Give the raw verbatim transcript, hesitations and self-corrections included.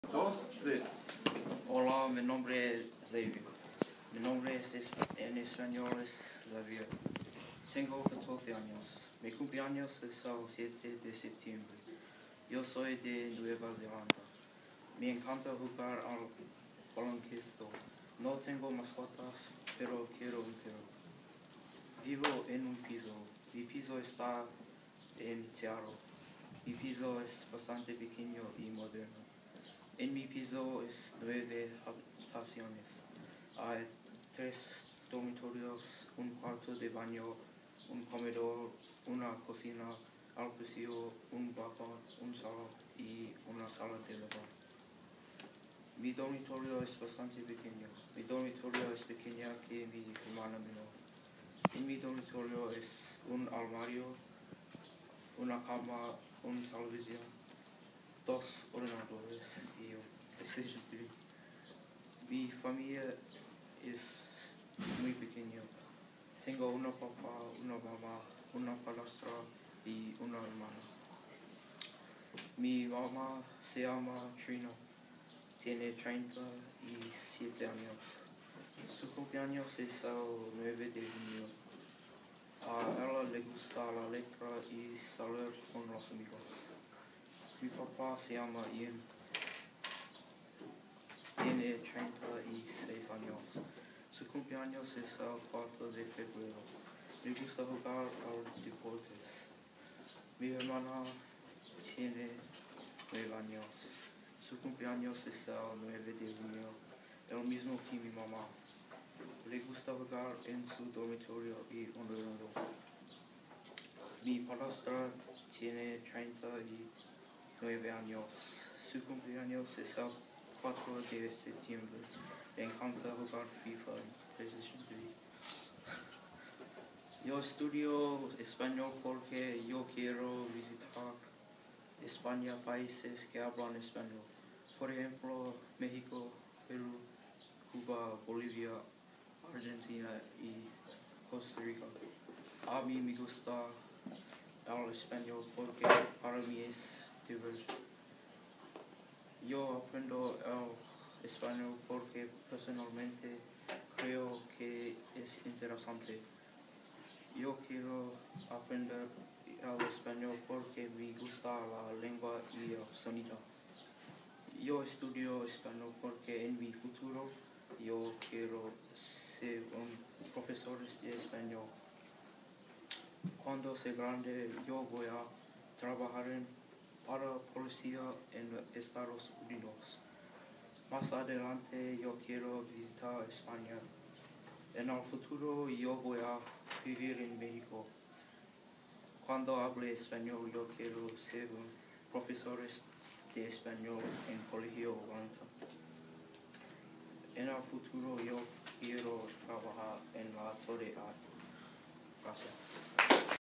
Dos, tres. Hola, mi nombre es Xavier. Mi nombre es, es- en español es Xavier. Tengo catorce años. Mi cumpleaños es el siete de septiembre. Yo soy de Nueva Zelanda. Me encanta jugar al baloncesto. No tengo mascotas, pero quiero un perro. Vivo en un piso. Mi piso está en Seattle. Mi piso es bastante pequeño y moderno. En mi piso es nueve habitaciones. Hay tres dormitorios, un cuarto de baño, un comedor, una cocina, al pasillo, un balcón, un salón y una sala de lavar. Mi dormitorio es bastante pequeño. Mi dormitorio es pequeña que mi hermana menor. En mi dormitorio es un armario, una cama, una televisión, dos ordenadores y un PlayStation tres. Mi familia es muy pequeña. Tengo una papá, una mamá, una padrastra y una hermana. Mi mamá se llama Trina. Tiene treinta y siete años. Su cumpleaños es el nueve de junio. A ella le gusta la letra y salir con los amigos. Mi papá se llama Ian. Tiene treinta y seis años. Su cumpleaños es el cuatro de febrero. Le gusta jugar al deportes. Mi hermana tiene nueve años. Su cumpleaños es el nueve de junio, el mismo que mi mamá. Le gusta jugar en su dormitorio y ordenador. Mi padrastra tiene treinta y nueve años. Su cumpleaños es el cuatro de septiembre. Le encanta jugar FIFA en PlayStation tres. Yo estudio español porque yo quiero visitar España, países que hablan español. Por ejemplo, México, Perú, Cuba, Bolivia, Argentina y Costa Rica. A mí me gusta el español porque para mí es diverso. Yo aprendo el español porque personalmente creo que es interesante. Yo quiero aprender el español porque me gusta la lengua y el sonido. Yo estudio español porque en mi futuro yo quiero ser un profesor de español. Cuando sea grande yo voy a trabajar en, para policía en Estados Unidos. Más adelante yo quiero visitar España. En el futuro yo voy a vivir en México. Cuando hable español yo quiero ser un profesor de español en colegio Atlanta. En el futuro yo quiero trabajar en la autoridad. Gracias.